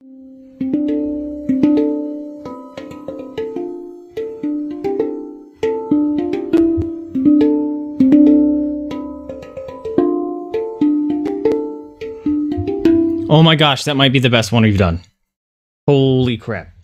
Oh my gosh, that might be the best one we've done. Holy crap.